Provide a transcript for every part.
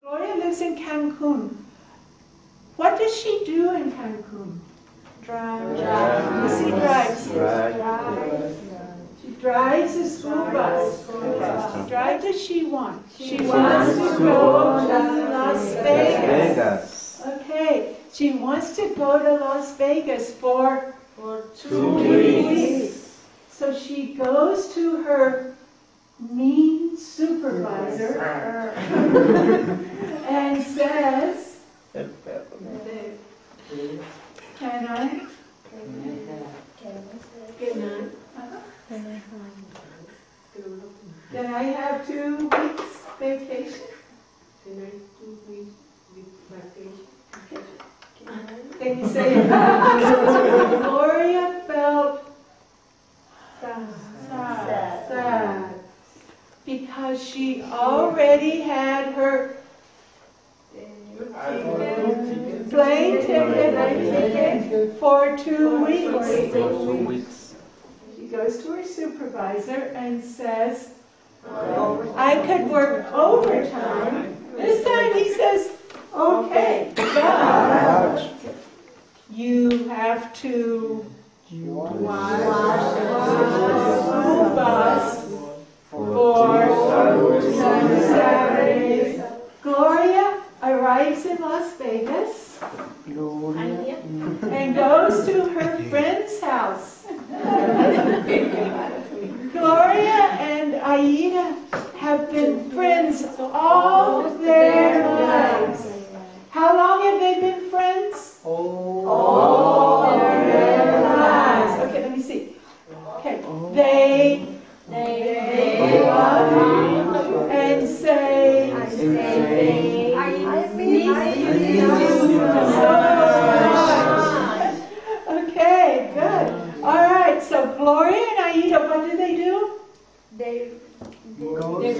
Gloria lives in Cancun. What does she do in Cancun? Drive. She drives. She drives a school bus. She drives as she wants. She wants to go to Las Vegas. Okay. She wants to go to Las Vegas for 2 weeks. So she goes to her mean supervisor and says, can I? Can I have 2 weeks vacation? Can I 2 weeks vacation? Can you say it? Gloria felt sad because she already had her plane ticket for 2 weeks. She goes to her supervisor and says, I could work overtime. This time he says, okay, but you have to watch the school bus for 2 Saturdays. Gloria arrives in Las Vegas and goes to her friend's house. Gloria and Aida have been friends all their lives. How long have they been friends? All their lives. Okay, let me see. Okay, they love and say, I miss you so much. Okay, good. All right, so Gloria and Aida, what do? They go to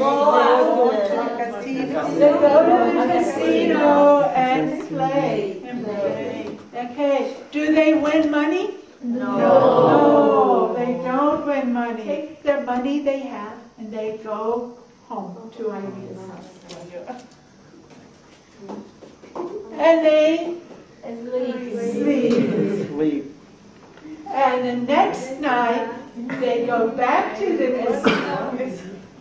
the casino and play. Okay. Do they win money? No, they don't win money. Take their money they have and they go home to Aida's house. And they sleep. And the next night, they go back to the casino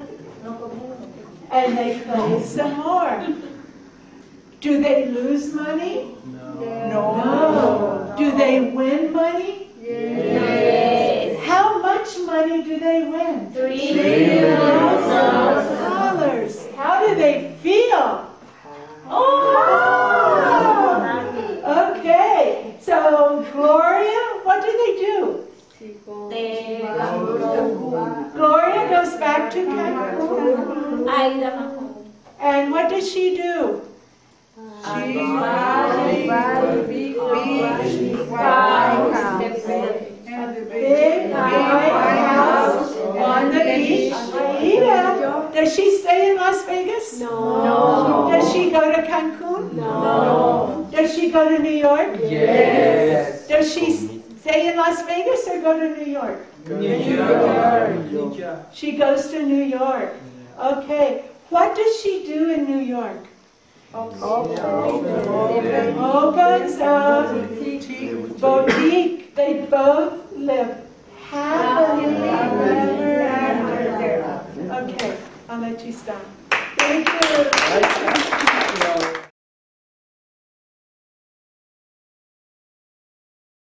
and they play some more. Do they lose money? No. Do they win money? Yes. How much money do they win? $3,000. How do they feel? Oh! Okay. So, Gloria, what do they do? Gloria goes back to Cancun. And what does she do? She buys a big white house on the beach. Aida, does she stay in Las Vegas? No. Does she go to Cancun? No. Does she go to New York? Yes. Does she stay in Las Vegas or go to New York? New York. She goes to New York. Okay. What does she do in New York? Opens a boutique. They both live happily ever after. Okay, I'll let you stop. Thank you.